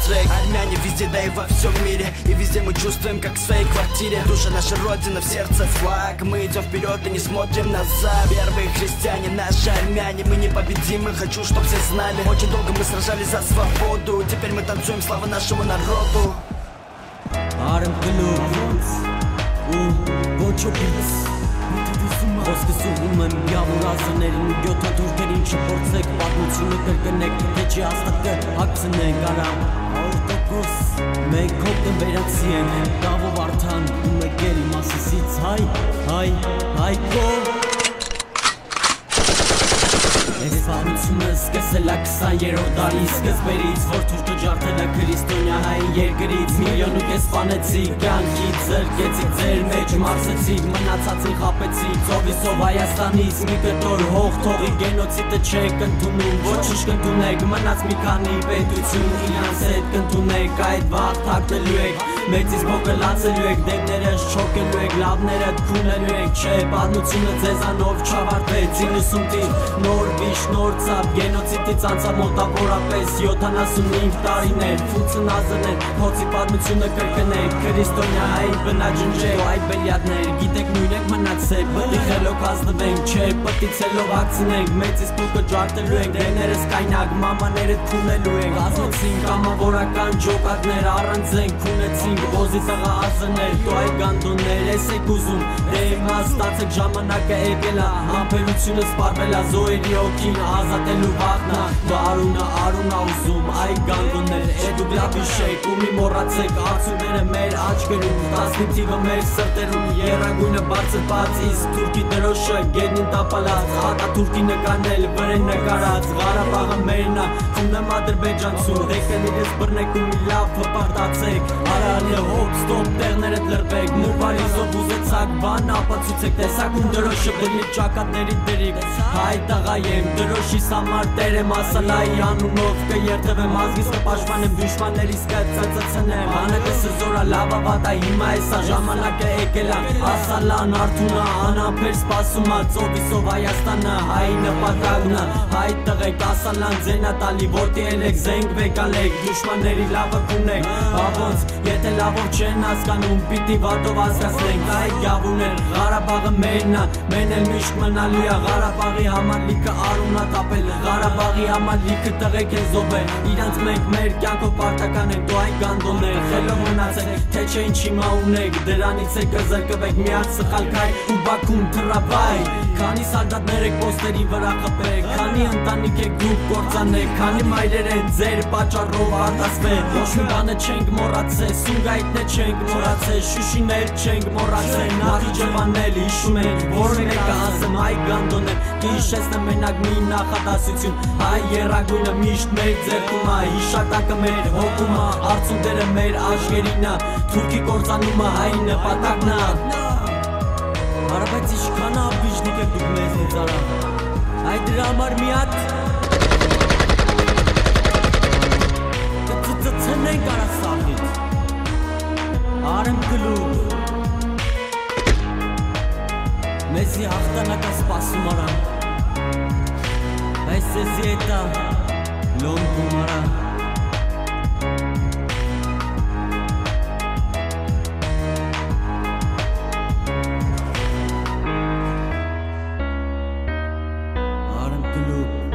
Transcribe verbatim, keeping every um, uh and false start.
трек. Армяне везде, да и во всем мире, и везде мы чувствуем, как в своей квартире. Душа наша родина, в сердце флаг. Мы идем вперед и не смотрим назад. Первые христиане, наши армяне, мы непобедимы, хочу, чтоб все знали. Очень долго мы сражались за свободу, теперь мы танцуем, слава нашему народу. Արեմ գլուխ ու ոչոքից Ոսկսում եմ յավուրազներին ու գյոթաթուրքերին չպործեք պատմությունը կրկնեք, թե չի հաստատը հակցնենք արամ Արտոկոս մենք հոգն վերացի ենք, կավով արդան ու մեկ էլ իմ ասիսից հայ, հայ, հայկո Ես պատմությունը սկսել է քսաներորդ դարի սկզբերից, որ թուրքը ջարդել է քրիստոնյա հայի երկրից Միլիոն ու կես սպանեցիք, կյանքից զրկեցիք, ձեր մեջ մարսեցիք, մնացածին խաբեցիք Ծովիսով Հայաստանից մի կտոր հող թողի գենոցիդը չեք ընդունում, ոչինչ կընդունեք, մնաց մի քանի պետություն, իրանց հետ կընդունեք, այդ վաղ թաքնելու եք Մեծից փոքր լացելու եք, դեմներս չոքելու եք, լավներդ քունելու եք, չէ, պատմությունը ձեզանով չավարտվեց, իննսուն թիվ, նոր վիշ, նոր ծապ, գենոցիդից անցավ մոտավորապես յոթանասունհինգ տարիներ, ֆունցնազներ, փոցի պատմությունը կրկնեք, քրիստոնյայի բնաջնջեք, այ բելյադներ, գիտեք նույն եք մնացեք, բտիխելով ազնվենք, չէ, պտիցելով ակցնենք, մեծից փոքր ջարդելու ենք, դեմներս կայնակ, մամաներդ քունելու ենք, ազնեցինք կամավորական ջոկատներ, առանձենք, քունեցինք Ոզի տղա ազներ, դու այ գանդոններ, ես եք ուզում Դե հիմա ստացեք ժամանակը եկել է Համբերությունը սպարվել է զոհերի օքին Ազատելու վաղնա, դու արունը արունա ուզում Այ գանդոններ, է դուք լավ հիշեք ու մի մոռացեք Արդյունքները մեր աչքերում, տասնի թիվը մեր սրտերում Եռագույնը բարձր բաց, իսկ թուրքի դրոշը գետնին տապալած Ատաթուրքի նկանել, վրեն նկարած Ղարաբաղը մերն է, քունեմ ադրբեջանցու Դեկենիրս բռնեք ու մի լավ հպարտացեք Արալը հոպ, ստոպ, տեղներդ լրվեք Մուրվարիզով ուզեցակ, բան ապացուցեք Տեսակում դրոշը բլիք ճակատների դրիք Հայ տղայ եմ, դրոշիս համար տեր եմ Ասալայի անունով կերթվեմ Ազգիս կպաշտպանեմ, դուշմաններիս կծծծնեմ Բանակը սզորա լավ ավատա, հիմա էսա ժամանակը եկել է Ասալան, Արթունը, անամպեր սպասում է Ծովիսով Հայաստանը, հայի նպատակն է Հայ տղեք, ասալան, ձենա տալի Ոտի ելեք, զենք վեկալեք Դուշմանների լավը կունեք, բավոնց Եթե լավով չեն հասկանում, պիտի վատով հասկացնենք Այ գավուներ, Ղարաբաղը մերն է, մեն էլ միշտ մնալու է Ղարաբաղի համար լիքը արուն է տապել Ղարաբաղի համար լիքը տղեկ են զոհվել Իրանց մենք մեր կյանքով պարտական ենք, դու այ գանդոններ Խելով մնացեք, թե չէ ինչ հիմա ունեք Դրանից եք կզրկվեք, միած սխալ քայլ ու Բաքուն թռավայ Քանի սալդատներ եք պոստերի վրա խփեք Քանի ընտանիք եք դուք կործանեք Քանի մայրեր են ձեր պատճառով արտասվել Ոչ մի բանը չենք մոռացել Սունգայիթն չենք մոռացել, Շուշիներ չենք մոռացել Նախիջևաններ հիշում ենք, որ մեկը ասեմ հայ գանդոներ Կհիշեցնեմ մենակ մի նախադասություն Հայ եռագույնը միշտ մեր ձեռքում է Հիշատակը մեր հոգում է, արցունքները մեր աշխերին է Թուրքի կործանումը հայի նպատակն է Հարաբայց ինչքան աբիժնիկ եք դուք մեզնից արա Այ դրա համար մի հատ Կծծծնենք արա սաղից Արեմ գլուխ Մեզի հաղթանակա սպասում արա Այս էզի էտա լոնդում արա Արեմ գլուխ